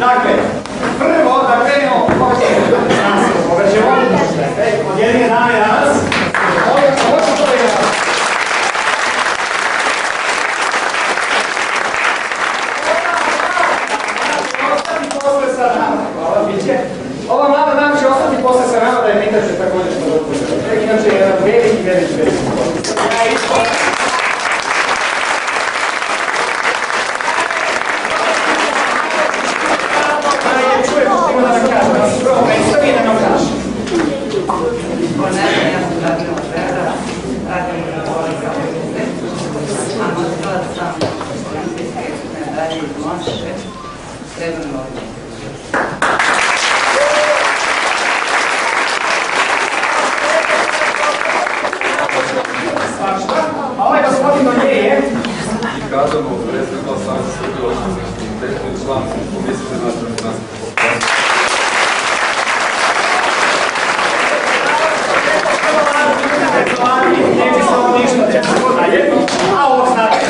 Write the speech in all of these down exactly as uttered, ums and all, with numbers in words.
Dakle, prvo da krenemo ovdje, nas se povećemo, od jedine dame danas, ovdje što hoću to je danas. Ostati posle sa nama, hvala biće. Ova mlada dama će ostati posle sa nama da je pitate također što dopušte. Inače je jedan veliki, veliki, veliki posle. Ja isto. A ovaj gospodin ovdje je? Kazano, predsjednik Aleksander Srbilo, predsjednik član Komisije za nacionalni transport. Neće se ovo ništa, neće se ovo jedno, a ovo znate.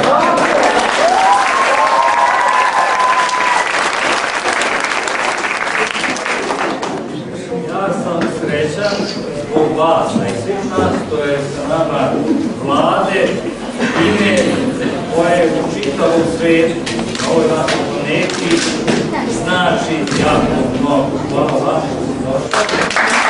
Ja sam srećan zbog vas i svih nas, to je sa nama vlade, ime koje u čitavom svijetu, na ovoj našoj planeti, znači jako mnogo. Hvala vam što ste došli.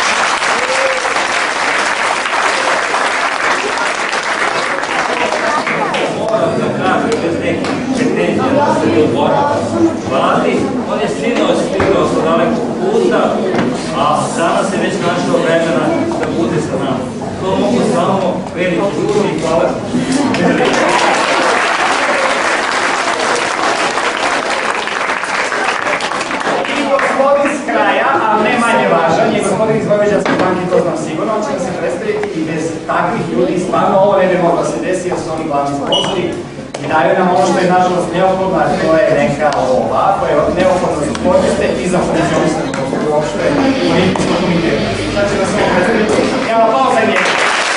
Moram da kažem bez nekih pretenzija da se ne odborava vladi, on je sinoć stigao sa dalekog puta, a danas je već našao vremena da bude sa nama. To mogu samo veliki ljudi i hvala. I gospodin s kraja, a ne manje važan, je gospodin iz Vojvođanske banke, to znam sigurno, on će da se predstaviti i bez takvih ljudi stvarno ovo ne bi moglo da se desi, jer su oni glavni sponzori i daju nam ono što je nažalost neophodno, a to je neka ova koja je neophodno za sportiste i za funkcionisanje uopšte u olimpijskom komitetu. Znači da se ovo predstaviti. Evo, pauza i njega.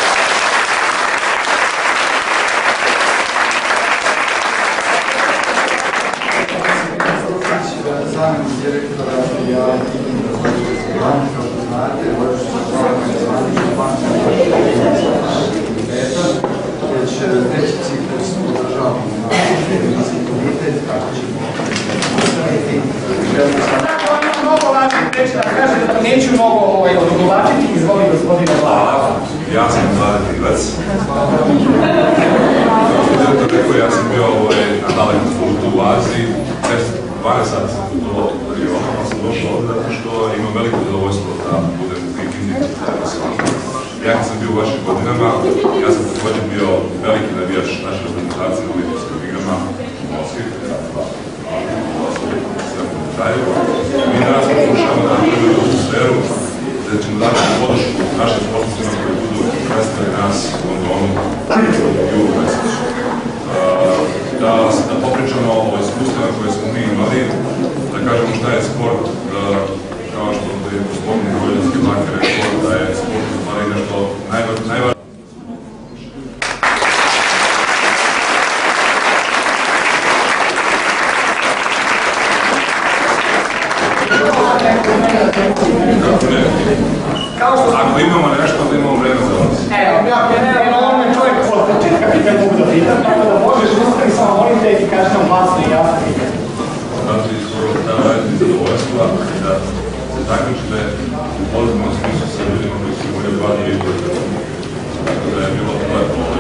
Zamjenik direktora ja idem da Vojvođanske banke, kao što znate, Vojvođanska banka je zvanična banka komiteta, već treći ciklus podržavamo na olimpijski komitet, kako ćemo nastaviti. Tako, on ima mnogo važnih reći da kaže da to neću mnogo odugovlačiti, izvoli gospodine Vlada. Ja sam Vlada Divac. Direktor rekao, ja sam bio na dalekom putu u Aziji, dvanaest sati sam putovao u avionu, ali sam došao ovdje zato što imam veliko zadovoljstvo da budem u Kikindi zajedno sa vama. Ja kad sam bio u vašim godinama, ja sam također bio veliki navijač naše reprezentacije na olimpijskim igrama u Moskvi, sve u detalju. Mi danas pokušavamo da napravimo atmosferu, da ćemo dati podršku našim sportistima koji budu predstavili nas u Londonu u julu mesecu. Da, da popričamo o iskustvima koje smo mi imali, da kažemo šta je sport, da, kao što je gospodin Vojvođanske banke rekao, da je sport u stvari nešto najvažnije. Ako imamo nešto, onda imamo vreme za vas. Evo, ja generalno ono je čovjek od početka pitanja mogu da pitam, tako da možeš ustani samo molite i kaži nam glasno i jasno. Zato i su treba raditi zadovoljstva i da se takmičite u pozitivnom smislu sa ljudima koji su imali dva dvije. Tako da je bilo lepo ovo.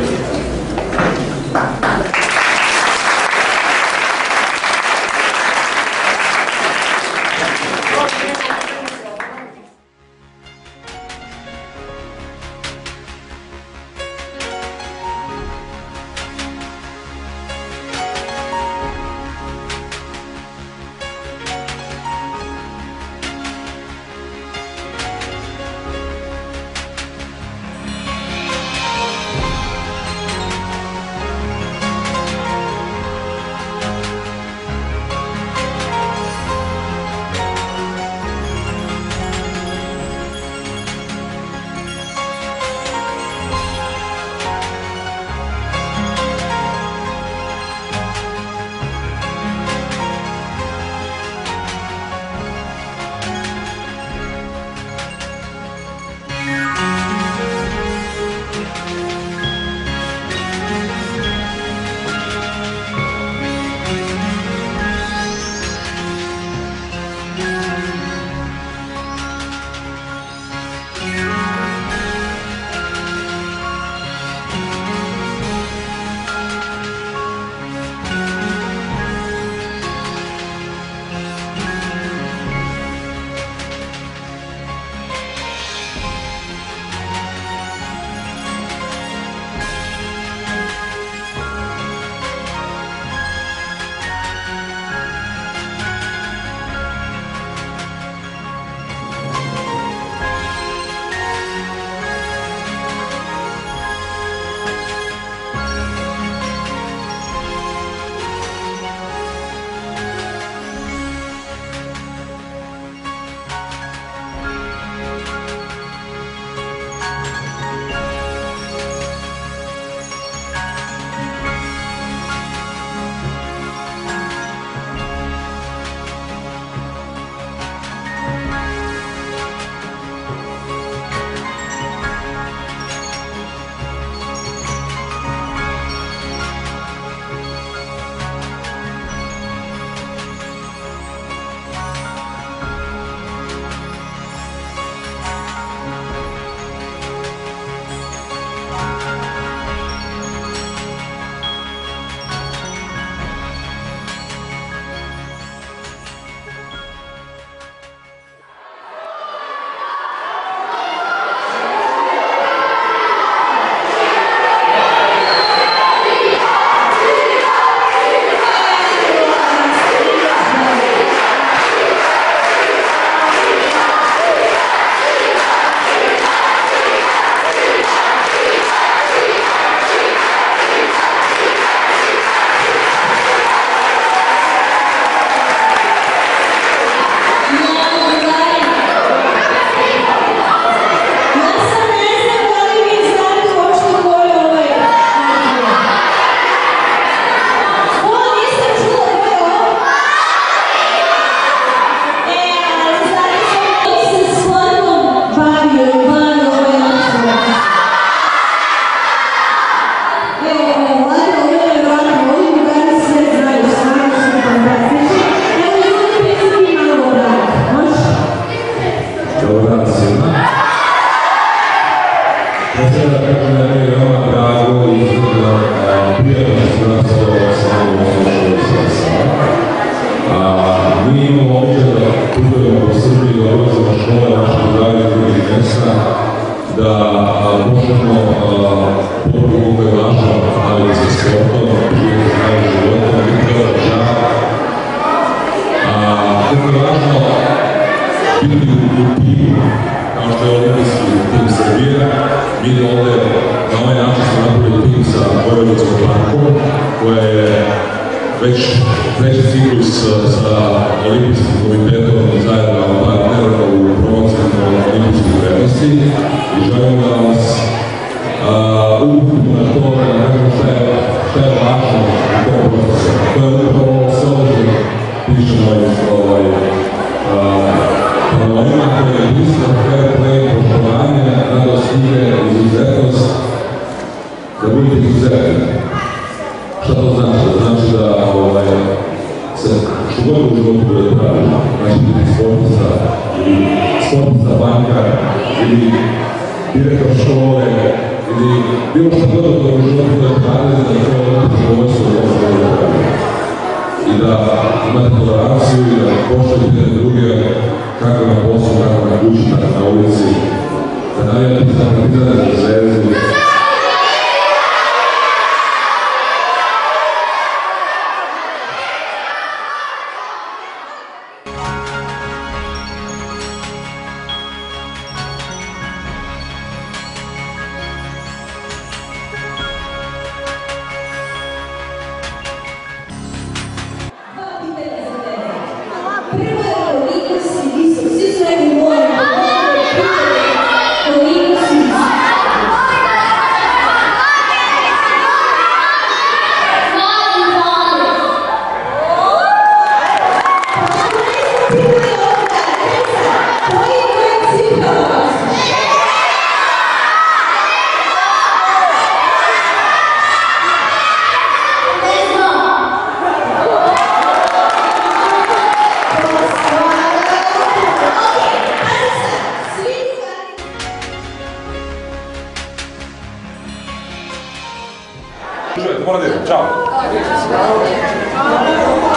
da možemo poruku koliko je važno baviti se sportom, živjeti zdravim životom, biti dobar čak. Koliko je važno biti u timu, kao što je olimpijski tim Srbije. Mi ovdje na ovaj način smo napravili tim sa Vojvođanskom bankom, koja je već treći ciklus sa olimpijskim komitetom zajedno partnera u promociju olimpijskih vrednosti i želim da vas uputimo na to da kažem šta je, šta je važno u tom procesu. To je upravo sve ovo što pišemo ovaj pravilima koje je isto fair play, poštovanje, radost igre, izuzetnost, da budete izuzetni. Šta to znači? Znači da ovaj, se što god u životu bude pravilo, znači biti sportista ili sportista bankar ili direktor škole ili bilo što god u životu bude pravilo, da to je ono zadovoljstvo da ovo bude pravilo. I da imate toleranciju i da poštujete druge kako na poslu, kako na kući, tako na ulici, da navijate za Partizan, za Zvezdu. Čujete, moram da idem, čao.